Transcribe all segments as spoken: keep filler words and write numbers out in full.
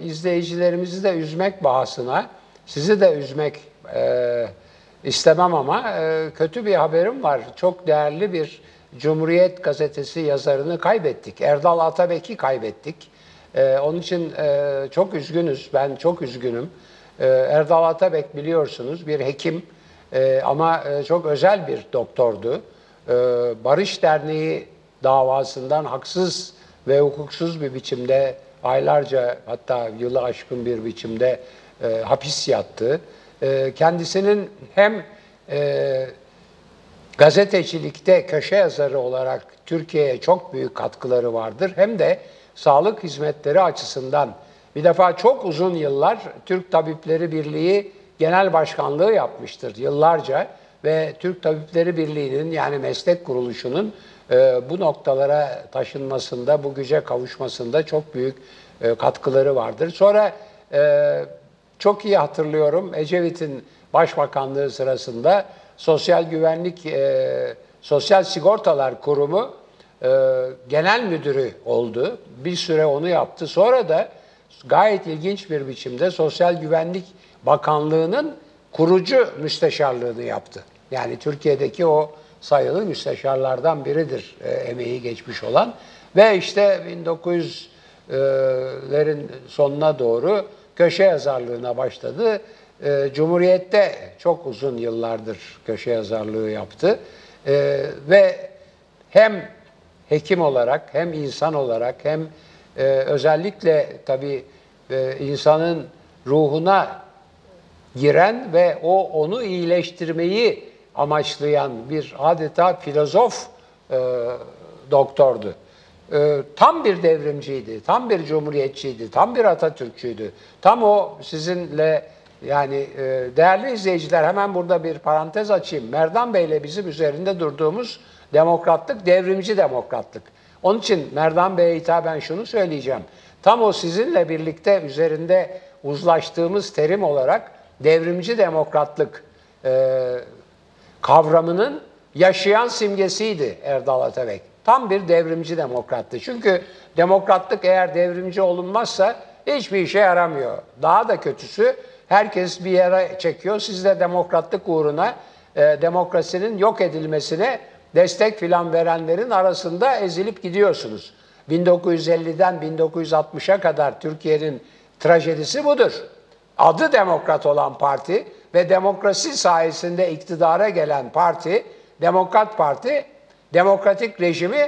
izleyicilerimizi de üzmek bahasına, sizi de üzmek e, istemem ama e, kötü bir haberim var. Çok değerli bir Cumhuriyet Gazetesi yazarını kaybettik. Erdal Atabek'i kaybettik. E, onun için e, çok üzgünüz. Ben çok üzgünüm. E, Erdal Atabek biliyorsunuz bir hekim e, ama e, çok özel bir doktordu. E, Barış Derneği davasından haksız ve hukuksuz bir biçimde aylarca, hatta yılı aşkın bir biçimde e, hapis yattı. E, kendisinin hem e, gazetecilikte köşe yazarı olarak Türkiye'ye çok büyük katkıları vardır, hem de sağlık hizmetleri açısından bir defa çok uzun yıllar Türk Tabipleri Birliği Genel Başkanlığı yapmıştır yıllarca ve Türk Tabipleri Birliği'nin, yani meslek kuruluşunun e, bu noktalara taşınmasında, bu güce kavuşmasında çok büyük e, katkıları vardır. Sonra e, çok iyi hatırlıyorum, Ecevit'in başbakanlığı sırasında Sosyal Güvenlik, e, Sosyal Sigortalar Kurumu e, genel müdürü oldu. Bir süre onu yaptı. Sonra da gayet ilginç bir biçimde Sosyal Güvenlik Bakanlığı'nın kurucu müsteşarlığını yaptı. Yani Türkiye'deki o sayılı müsteşarlardan biridir e, emeği geçmiş olan. Ve işte bin dokuz yüzlerin sonuna doğru köşe yazarlığına başladı. E, Cumhuriyet'te çok uzun yıllardır köşe yazarlığı yaptı. E, ve hem hekim olarak, hem insan olarak, hem e, özellikle tabii e, insanın ruhuna giren ve o onu iyileştirmeyi amaçlayan bir adeta filozof e, doktordu. E, tam bir devrimciydi, tam bir cumhuriyetçiydi, tam bir Atatürkçüydü. Tam o sizinle, yani e, değerli izleyiciler, hemen burada bir parantez açayım. Merdan Bey'le bizim üzerinde durduğumuz demokratlık, devrimci demokratlık. Onun için Merdan Bey'e hitaben şunu söyleyeceğim. Tam o sizinle birlikte üzerinde uzlaştığımız terim olarak devrimci demokratlık e, kavramının yaşayan simgesiydi Erdal Atabek. Tam bir devrimci demokrattı. Çünkü demokratlık eğer devrimci olunmazsa hiçbir işe yaramıyor. Daha da kötüsü, herkes bir yere çekiyor. Siz de demokratlık uğruna e, demokrasinin yok edilmesine destek filan verenlerin arasında ezilip gidiyorsunuz. bin dokuz yüz elliden bin dokuz yüz altmışa kadar Türkiye'nin trajedisi budur. Adı demokrat olan parti ve demokrasi sayesinde iktidara gelen parti, Demokrat Parti, demokratik rejimi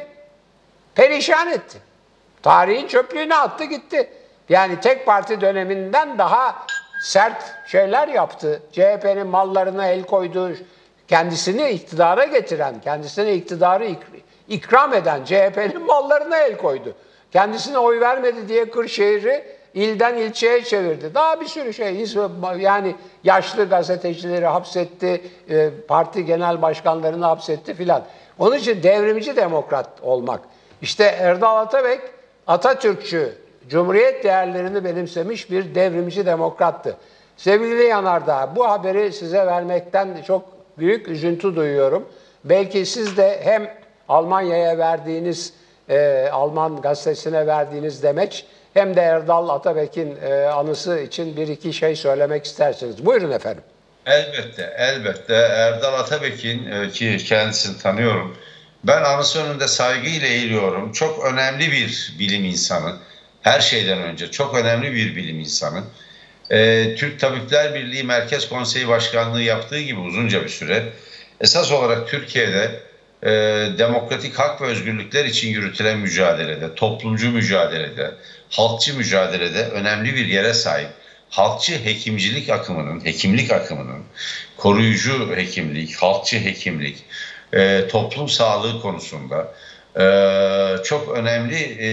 perişan etti. Tarihin çöplüğüne attı gitti. Yani tek parti döneminden daha sert şeyler yaptı. C H P'nin mallarına el koydu, kendisini iktidara getiren, kendisine iktidarı ikram eden C H P'nin mallarına el koydu. Kendisine oy vermedi diye Kırşehir'i ilden ilçeye çevirdi. Daha bir sürü şey, yani yaşlı gazetecileri hapsetti, parti genel başkanlarını hapsetti filan. Onun için devrimci demokrat olmak. İşte Erdal Atabek Atatürkçü, Cumhuriyet değerlerini benimsemiş bir devrimci demokrattı. Sevgili Yanardağ, bu haberi size vermekten çok büyük üzüntü duyuyorum. Belki siz de hem Almanya'ya verdiğiniz, e, Alman gazetesine verdiğiniz demeç, hem de Erdal Atabek'in e, anısı için bir iki şey söylemek isterseniz. Buyurun efendim. Elbette, elbette. Erdal Atabek'in, e, ki kendisini tanıyorum, ben anısı önünde saygıyla eğiliyorum. Çok önemli bir bilim insanı. Her şeyden önce çok önemli bir bilim insanı. E, Türk Tabipler Birliği Merkez Konseyi Başkanlığı yaptığı gibi uzunca bir süre esas olarak Türkiye'de e, demokratik hak ve özgürlükler için yürütülen mücadelede, toplumcu mücadelede, halkçı mücadelede önemli bir yere sahip. Halkçı hekimcilik akımının, hekimlik akımının, koruyucu hekimlik, halkçı hekimlik, e, toplum sağlığı konusunda e, çok önemli e,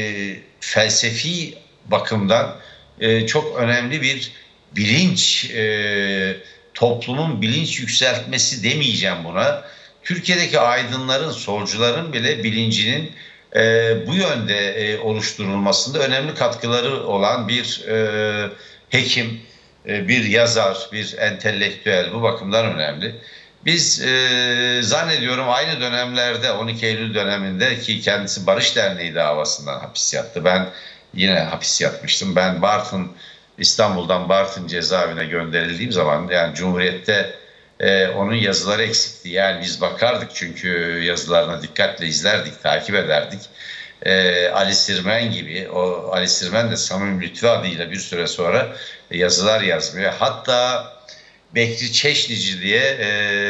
felsefi bakımdan e, çok önemli bir bilinç, e, toplumun bilinç yükseltmesi demeyeceğim buna. Türkiye'deki aydınların, solcuların bile bilincinin e, bu yönde e, oluşturulmasında önemli katkıları olan bir e, hekim, e, bir yazar, bir entelektüel, bu bakımdan önemli. Biz e, zannediyorum aynı dönemlerde, on iki Eylül döneminde, ki kendisi Barış Derneği davasından hapis yattı. Ben yine hapis yatmıştım. Ben Bartın İstanbul'dan Bartın cezaevine gönderildiğim zaman, yani Cumhuriyet'te e, onun yazıları eksikti. Yani biz bakardık çünkü yazılarına dikkatle izlerdik, takip ederdik. E, Ali Sirmen gibi, o Ali Sirmen de Samim Lütfü adıyla bir süre sonra yazılar yazmıyor. Hatta Bekri Çeşnici diye e,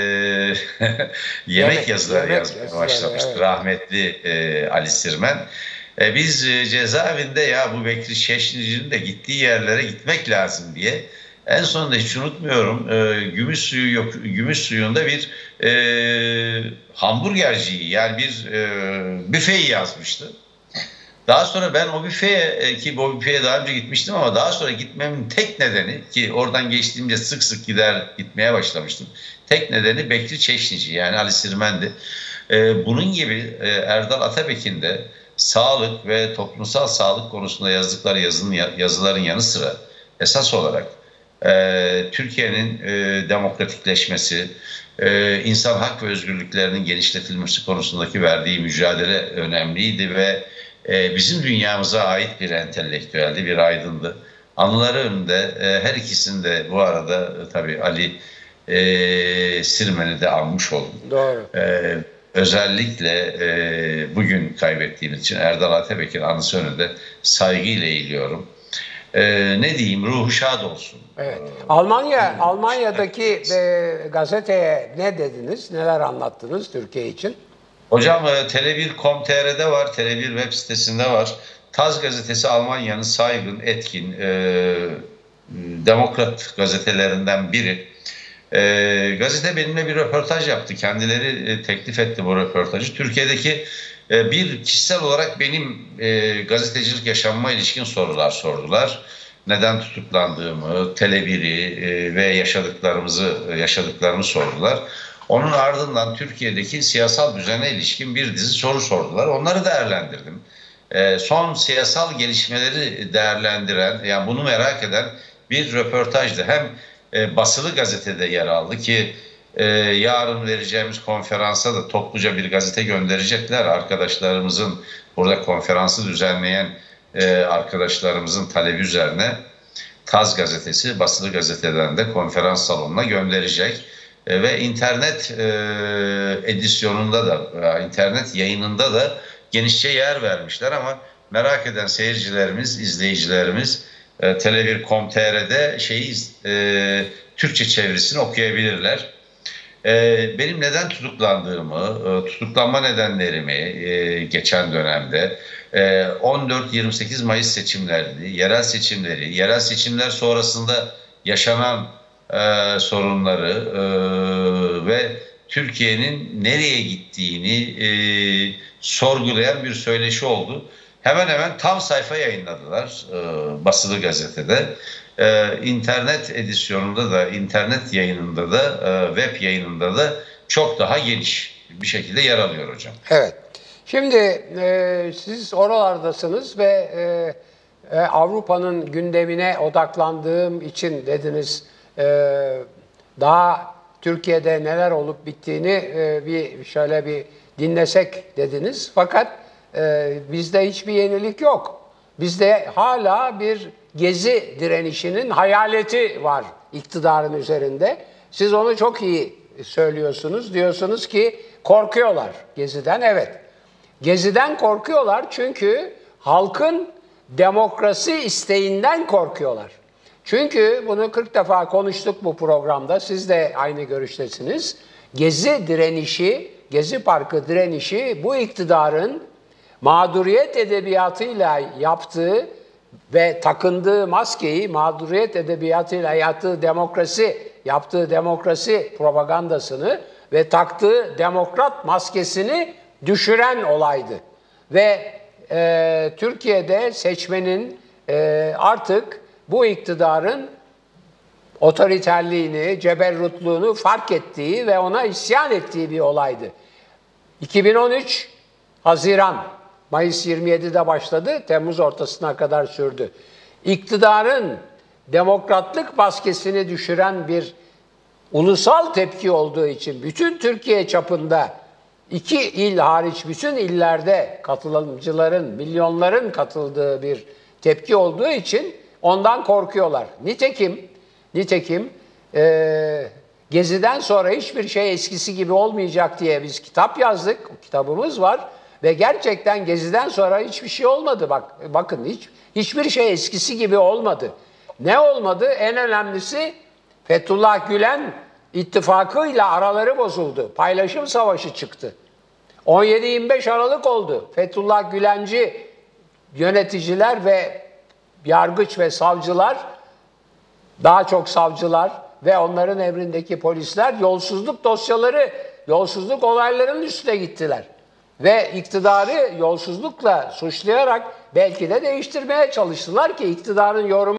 yemek Yemek, yazıları yemek yazmaya yazıları, başlamıştı. evet. Rahmetli e, Ali Sirmen. E, biz e, cezaevinde ya bu Bekri Çeşnici'nin de gittiği yerlere gitmek lazım diye. En sonunda hiç unutmuyorum, e, gümüş suyu yok, gümüş suyunda bir e, hamburgerciyi, yani bir e, büfeyi yazmıştı. Daha sonra ben o büfeye, e, ki o büfeye daha önce gitmiştim ama daha sonra gitmemin tek nedeni, ki oradan geçtiğimde sık sık gider gitmeye başlamıştım. Tek nedeni Bekri Çeşnici, yani Ali Sirmen'di. E, bunun gibi e, Erdal Atabek'in de sağlık ve toplumsal sağlık konusunda yazdıkları yazının, yazıların yanı sıra esas olarak e, Türkiye'nin e, demokratikleşmesi, e, insan hak ve özgürlüklerinin genişletilmesi konusundaki verdiği mücadele önemliydi ve e, bizim dünyamıza ait bir entelektüeldi, bir aydındı. Anıları önünde e, her ikisini de bu arada e, tabii Ali e, Sirmen'i de almış oldum. Doğru. E, özellikle e, bugün kaybettiğimiz için Erdal Atabek'in anısı önünde saygıyla eğiliyorum. Ee, ne diyeyim, ruhu şad olsun. Evet. Almanya, Almanya'daki e, gazeteye ne dediniz? Neler anlattınız Türkiye için? Hocam e, tele bir nokta com nokta tr'de var, Tele bir web sitesinde var. Taz gazetesi Almanya'nın saygın, etkin, e, demokrat gazetelerinden biri. E, gazete benimle bir röportaj yaptı. Kendileri e, teklif etti bu röportajı. Türkiye'deki e, bir kişisel olarak benim e, gazetecilik yaşamıma ilişkin sorular sordular. Neden tutuklandığımı, Tele bir'i e, ve yaşadıklarımızı yaşadıklarımı sordular. Onun ardından Türkiye'deki siyasal düzene ilişkin bir dizi soru sordular. Onları değerlendirdim. E, son siyasal gelişmeleri değerlendiren, yani bunu merak eden bir röportajdı. Hem e, basılı gazetede yer aldı ki e, yarın vereceğimiz konferansa da topluca bir gazete gönderecekler. Arkadaşlarımızın, burada konferansı düzenleyen e, arkadaşlarımızın talebi üzerine Taz gazetesi basılı gazeteden de konferans salonuna gönderecek. E, ve internet e, edisyonunda da, e, internet yayınında da genişçe yer vermişler ama merak eden seyircilerimiz, izleyicilerimiz e, Tele bir nokta com nokta tr'de şeyi, e, Türkçe çevirisini okuyabilirler. E, benim neden tutuklandığımı, e, tutuklanma nedenlerimi e, geçen dönemde e, on dört yirmi sekiz Mayıs seçimlerdi, yerel seçimleri, yerel seçimler sonrasında yaşanan e, sorunları e, ve Türkiye'nin nereye gittiğini e, sorgulayan bir söyleşi oldu. Hemen hemen tam sayfa yayınladılar e, basılı gazetede. E, internet edisyonunda da, internet yayınında da, e, web yayınında da çok daha geniş bir şekilde yer alıyor hocam. Evet. Şimdi e, siz oralardasınız ve e, e, Avrupa'nın gündemine odaklandığım için dediniz, e, daha Türkiye'de neler olup bittiğini e, bir şöyle bir dinlesek dediniz. Fakat e, bizde hiçbir yenilik yok. Bizde hala bir gezi direnişinin hayaleti var iktidarın üzerinde. Siz onu çok iyi söylüyorsunuz. Diyorsunuz ki korkuyorlar Gezi'den. Evet. Gezi'den korkuyorlar çünkü halkın demokrasi isteğinden korkuyorlar. Çünkü bunu kırk defa konuştuk bu programda. Siz de aynı görüştesiniz. Gezi direnişi, Gezi Parkı direnişi bu iktidarın mağduriyet edebiyatıyla yaptığı ve takındığı maskeyi, mağduriyet edebiyatıyla yaptığı demokrasi, yaptığı demokrasi propagandasını ve taktığı demokrat maskesini düşüren olaydı. Ve e, Türkiye'de seçmenin e, artık bu iktidarın otoriterliğini, ceberrutluğunu fark ettiği ve ona isyan ettiği bir olaydı. iki bin on üç Haziran, Mayıs yirmi yedide başladı, Temmuz ortasına kadar sürdü. İktidarın demokratlık maskesini düşüren bir ulusal tepki olduğu için bütün Türkiye çapında iki il hariç bütün illerde katılımcıların, milyonların katıldığı bir tepki olduğu için ondan korkuyorlar. Nitekim, nitekim e, Gezi'den sonra hiçbir şey eskisi gibi olmayacak diye biz kitap yazdık. Kitabımız var ve gerçekten Gezi'den sonra hiçbir şey olmadı. Bak, bakın hiç hiçbir şey eskisi gibi olmadı. Ne olmadı? En önemlisi Fethullah Gülen ittifakıyla araları bozuldu. Paylaşım savaşı çıktı. on yedi yirmi beş Aralık oldu. Fethullah Gülenci yöneticiler ve yargıç ve savcılar, daha çok savcılar ve onların emrindeki polisler yolsuzluk dosyaları, yolsuzluk olaylarının üstüne gittiler. Ve iktidarı yolsuzlukla suçlayarak belki de değiştirmeye çalıştılar ki iktidarın yorumu